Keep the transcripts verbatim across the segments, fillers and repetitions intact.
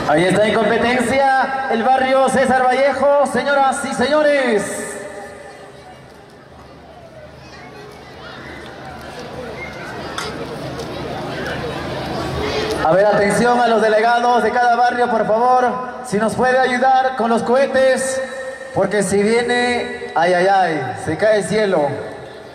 Ahí está en competencia el barrio César Vallejo, señoras y señores. A ver, atención a los delegados de cada barrio, por favor, si nos puede ayudar con los cohetes, porque si viene, ay, ay, ay, se cae el cielo.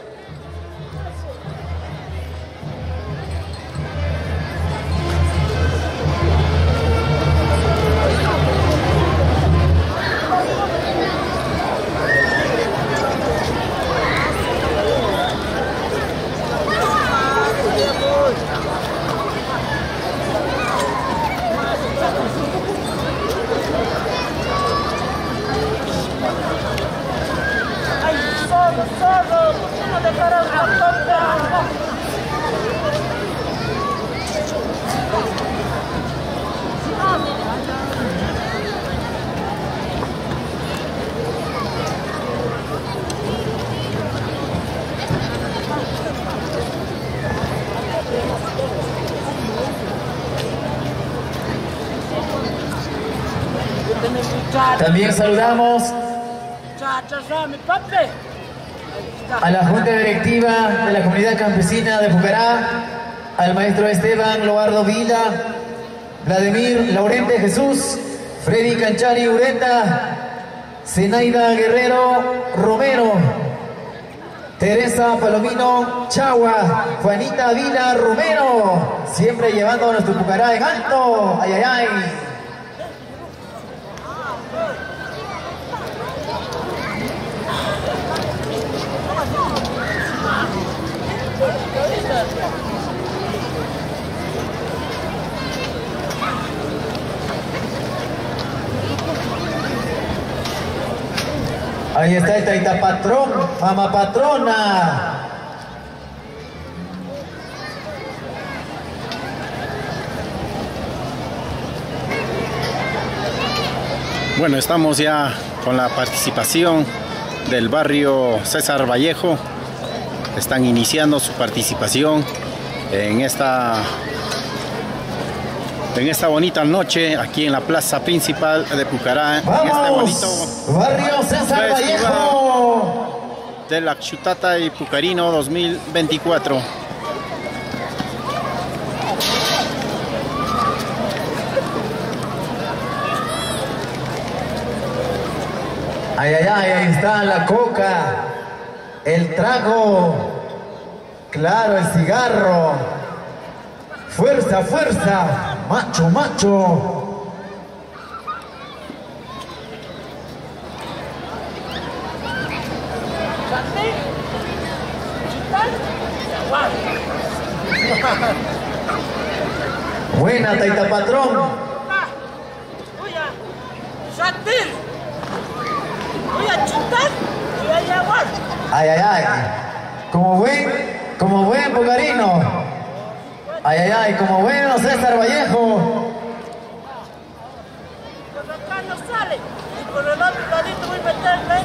También saludamos a la Junta Directiva de la Comunidad Campesina de Pucará, al maestro Esteban Loardo Vila, Vladimir Laurente Jesús, Freddy Canchari Ureta, Zenaida Guerrero Romero, Teresa Palomino Chagua, Juanita Vila Romero, siempre llevando a nuestro Pucará en alto. ¡Ay, ay, ay! Ahí está el Taita Patrón, Mama Patrona. Bueno, estamos ya con la participación del barrio César Vallejo. Están iniciando su participación en esta en esta bonita noche aquí en la plaza principal de Pucará. ¡Vamos! En este bonito barrio César Vallejo del Axutata y Pucarino dos mil veinticuatro. Ay, ay, ay, ahí está la coca, el trago, claro, el cigarro. Fuerza, fuerza, macho, macho. Buena, Taita Patrón. Ay, ay, ay. Como buen, como buen pucarino. Ay, ay, ay, como bueno César Vallejo. Por acá no sale. Y por el otro ladito voy a meterle.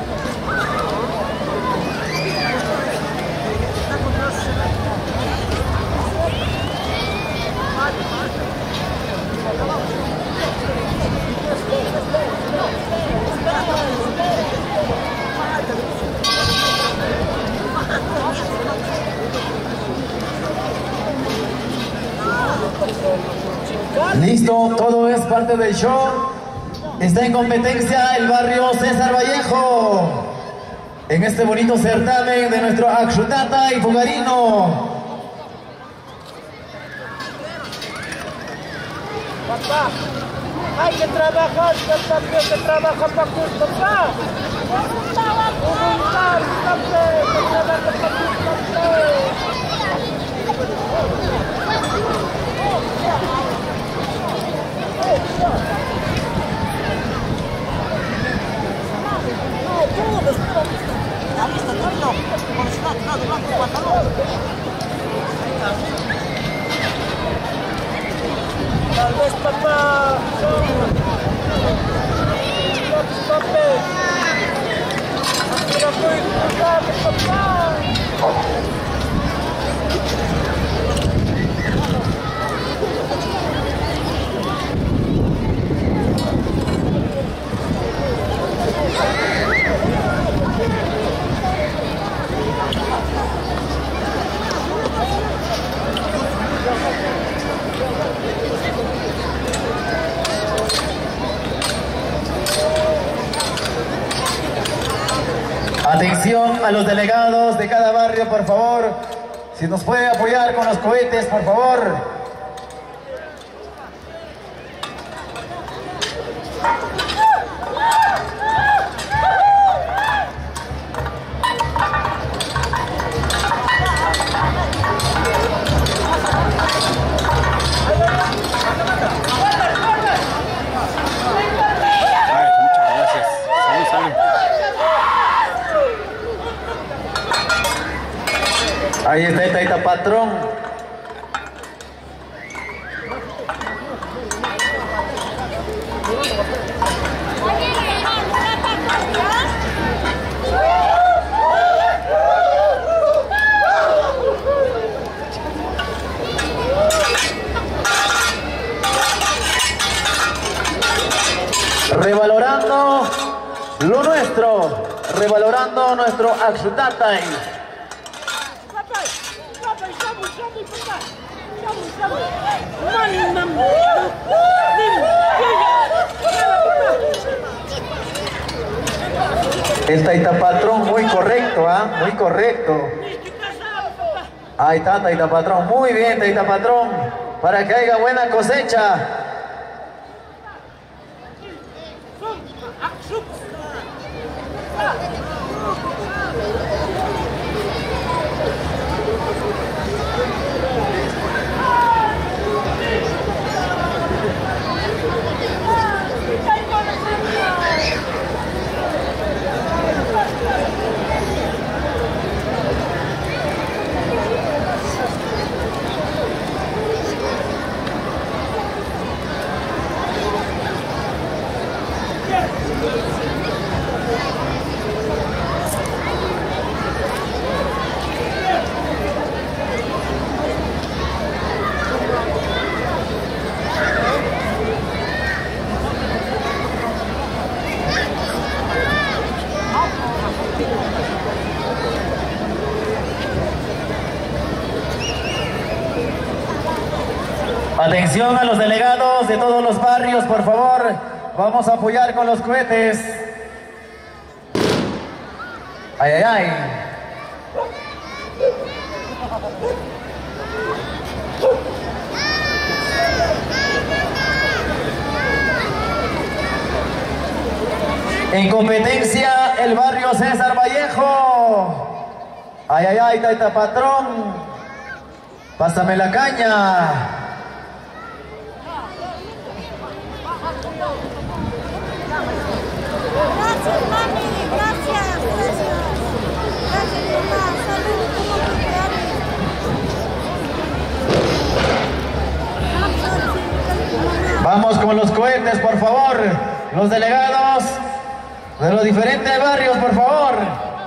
Listo, todo es parte del show. Está en competencia el barrio César Vallejo en este bonito certamen de nuestro Axutata y Pucarino. Papá, hay que trabajar, también se trabaja para tus papás. Voluntad, papá, que trabaja para tus papás. Tal vez papá, papá, pero muy importante, papá. Atención a los delegados de cada barrio, por favor. Si nos puede apoyar con los cohetes, por favor. Ahí está el Taita Patrón. Revalorando lo nuestro, revalorando nuestro Axutatay. El Taita Patrón muy correcto, ¿ah? ¿eh? Muy correcto. Ahí está Taita Patrón, muy bien Taita Patrón, para que haya buena cosecha. Atención a los delegados de todos los barrios, por favor. Vamos a apoyar con los cohetes. Ay, ay, ay. En competencia, el barrio César Vallejo. Ay, ay, ay, Taita Patrón. Pásame la caña. Gracias, mami, gracias, gracias. Gracias, mamá. Salud, ¿cómo Vamos con los cohetes, por favor. Los delegados de los diferentes barrios, por favor.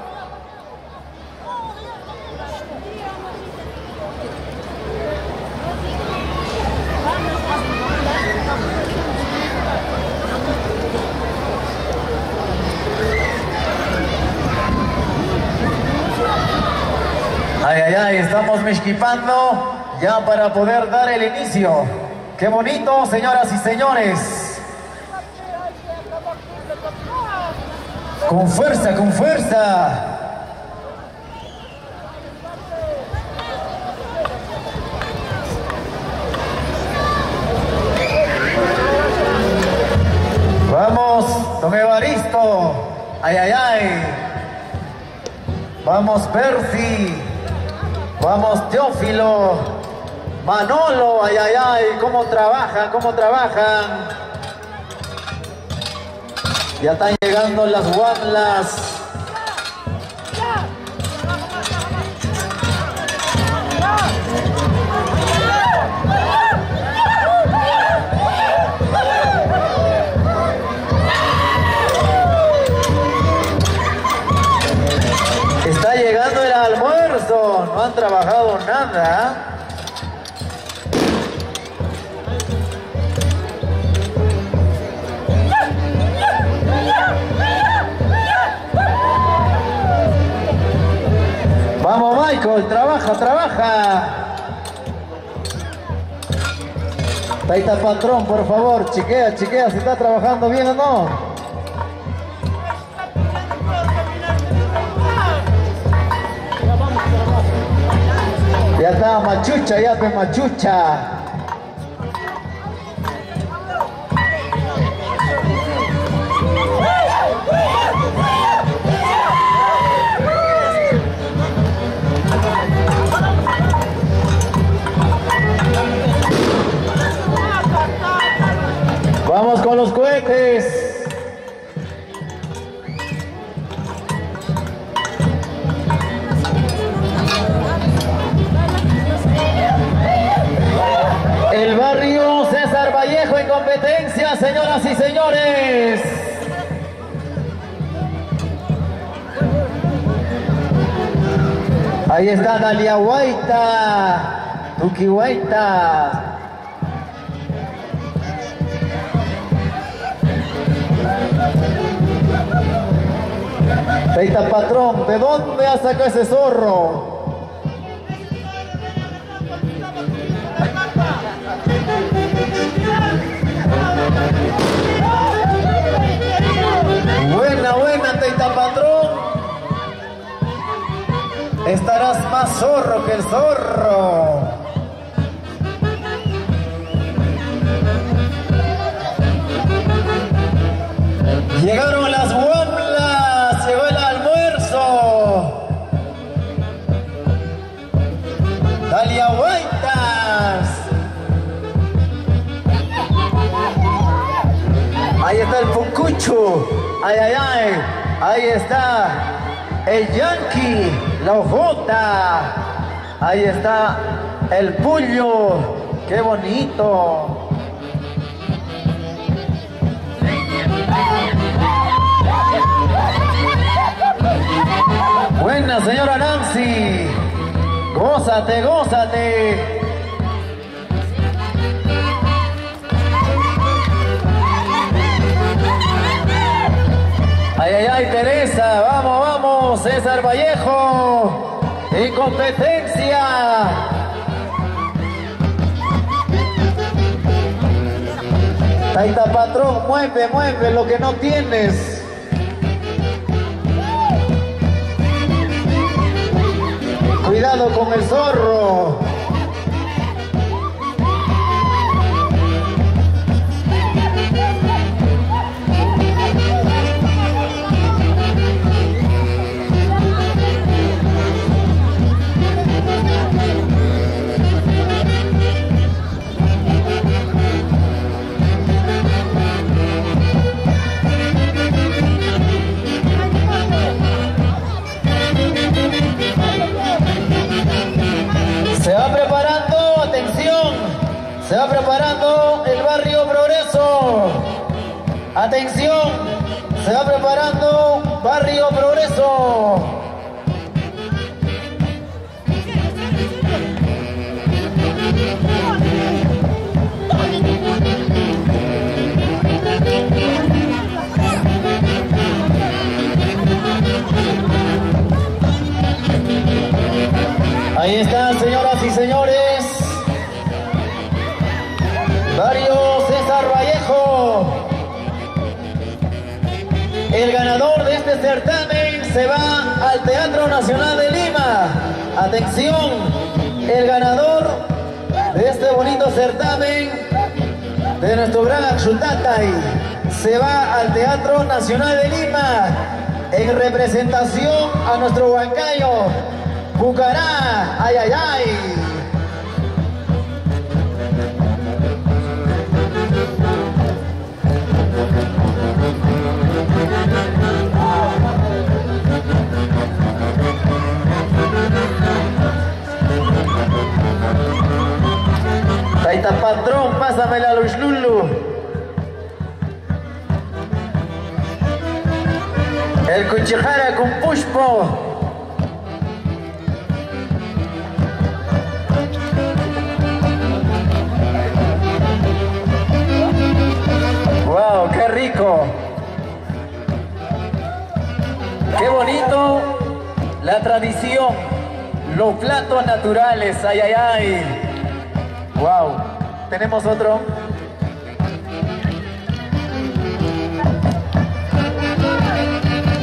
Ay, ay, ay, estamos mezquipando ya para poder dar el inicio. ¡Qué bonito, señoras y señores! Con fuerza, con fuerza. Vamos, don Evaristo. Ay, ay, ay. Vamos, Percy. Vamos, Teófilo, Manolo, ay, ay, ay, cómo trabajan, cómo trabajan. Ya están llegando las guanlas. Está llegando el almuerzo, no han trabajado nada. Vamos, Michael, trabaja, trabaja. Taita Patrón, por favor, chequea, chequea si está trabajando bien o no. Ya está, machucha, ya te machucha. Vamos con los cohetes. El barrio César Vallejo en competencia, señoras y señores. Ahí está Dalia Guaita, Tuki Guaita. Teita Patrón, ¿de dónde ha sacado ese zorro? Buena, buena, Teita Patrón. Estarás más zorro que el zorro. Llegaron las guamblas, llegó el almuerzo. Dalia Guaitas. Ahí está el Pucucho. Ay, ay, ay. Ahí está el Yankee, la Ojota. Ahí está el Pullo. Qué bonito. Buena, señora Nancy. Gózate, gózate. Ay, ay, ay, Teresa. Vamos, vamos. César Vallejo. En competencia. Taita Patrón, mueve, mueve lo que no tienes. Cuidado con el zorro. Se va preparando, atención, se va preparando el barrio Progreso. Atención, se va preparando barrio Progreso. Ahí están, señoras y señores. Barrio César Vallejo. El ganador de este certamen se va al Teatro Nacional de Lima. Atención, el ganador de este bonito certamen de nuestro gran Axutatay se va al Teatro Nacional de Lima en representación a nuestro Huancayo. Pucará, ay, ay, ay. Taita Patrón, pásame la Luis Lulu. El Cuchijara con Pushpo. ¡Wow! ¡Qué rico! ¡Qué bonito! La tradición, los platos naturales, ¡ay, ay, ay! ¡Wow! ¿Tenemos otro?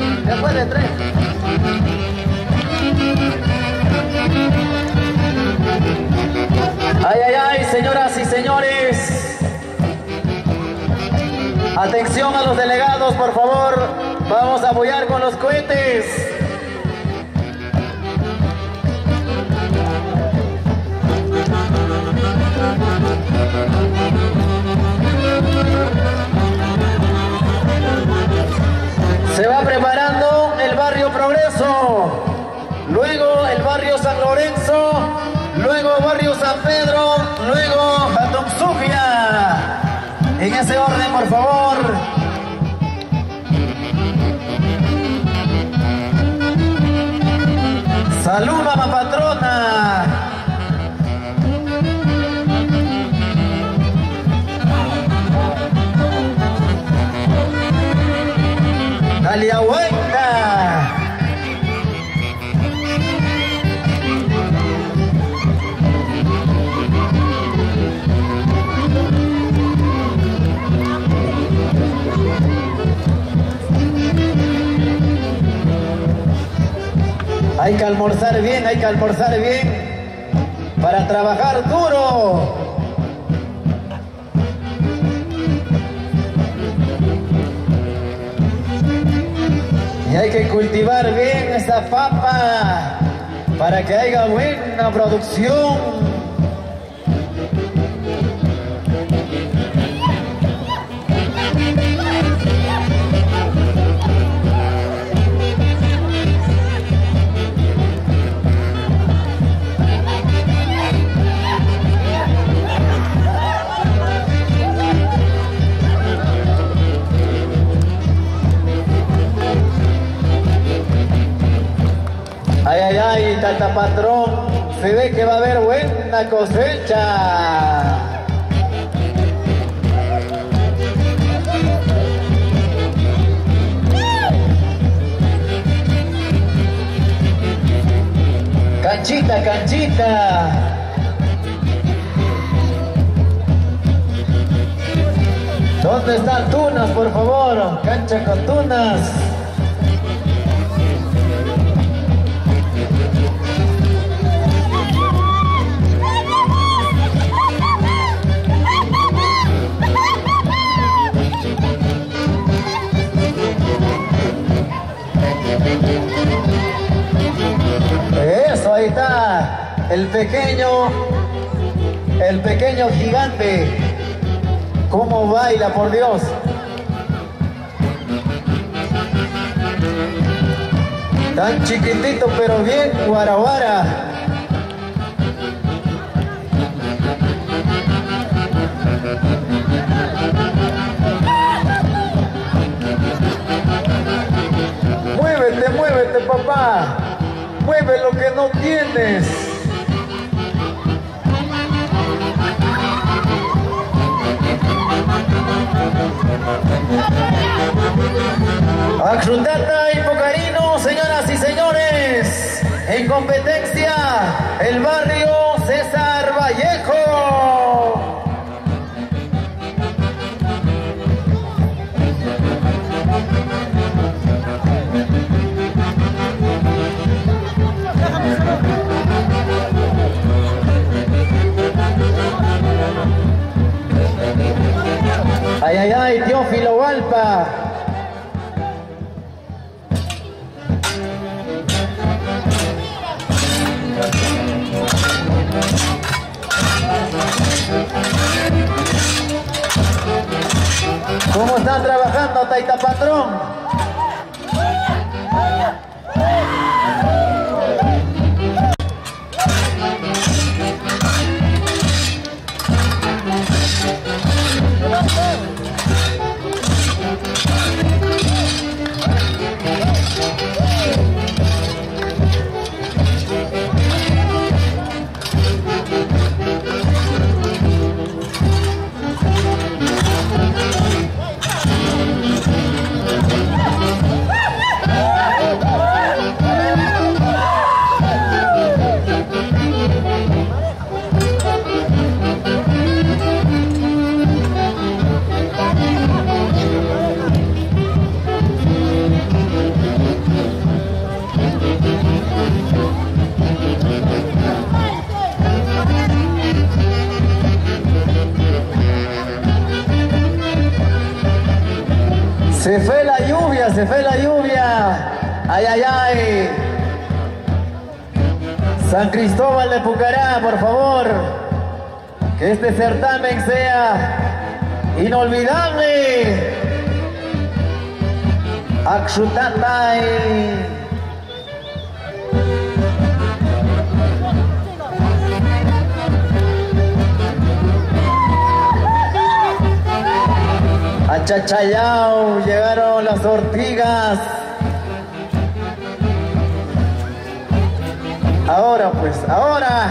Después de tres. Ay, ay, ay, señoras y señores. Atención a los delegados, por favor. Vamos a apoyar con los cohetes. Se va preparando el barrio Progreso, luego el barrio San Lorenzo, luego barrio San Pedro, luego Batumzugia. En ese orden, por favor. Salud, mamá patrona. Aliahuayca. Hay que almorzar bien, hay que almorzar bien para trabajar duro. Y hay que cultivar bien esta papa para que haya buena producción. Ay, ay, ay, tata patrón, se ve que va a haber buena cosecha. Canchita, canchita. ¿Dónde están tunas, por favor? Cancha con tunas. Eso, ahí está el pequeño, el pequeño gigante. ¿Cómo baila, por Dios? Tan chiquitito, pero bien guaraguara. Muévete, muévete, papá. Mueve lo que no tienes. Axundata y Pocarino, señoras y señores. En competencia, el barrio César Vallejo. Ay, ay, ay, Teófilo Valpa. ¿Cómo están trabajando, Taita Patrón? Se fue la lluvia, se fue la lluvia. Ay, ay, ay. San Cristóbal de Pucará, por favor, que este certamen sea inolvidable. Akshutatay. A Chachayao llegaron las ortigas. Ahora pues, ahora.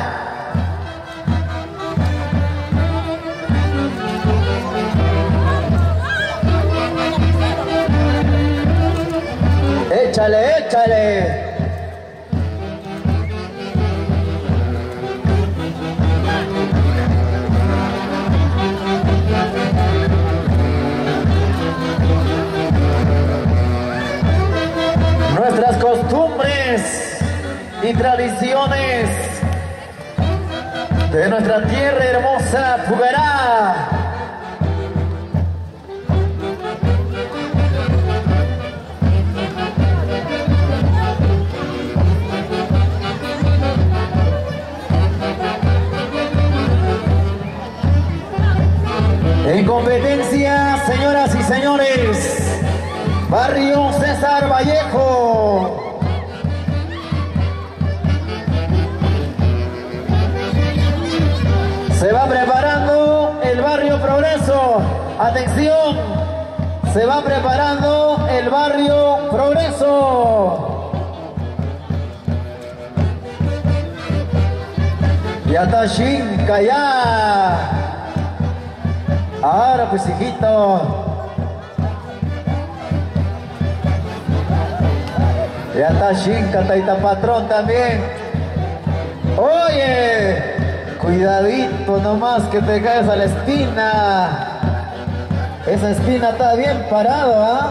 Échale, échale. Nuestras costumbres y tradiciones de nuestra tierra hermosa, Pucará. En competencia, señoras y señores, Barrio César Vallejo. Se va preparando el Barrio Progreso. Atención, se va preparando el Barrio Progreso. Yatashinka ya. Ahora pues, hijito. Ya está Shinka, Taita Patrón también. Oye, cuidadito nomás que te caes a la espina. Esa espina está bien parado, ¿ah?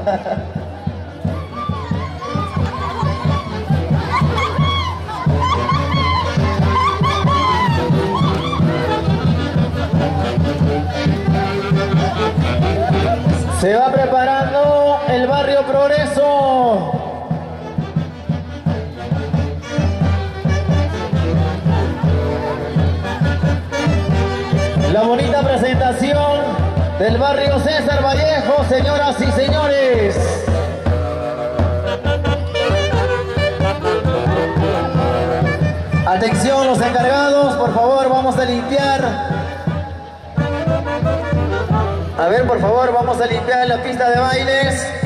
Se va preparando el Barrio Progreso. La bonita presentación del Barrio César Vallejo, señoras y señores. Atención los encargados, por favor, vamos a limpiar. A ver, por favor, vamos a limpiar la pista de bailes.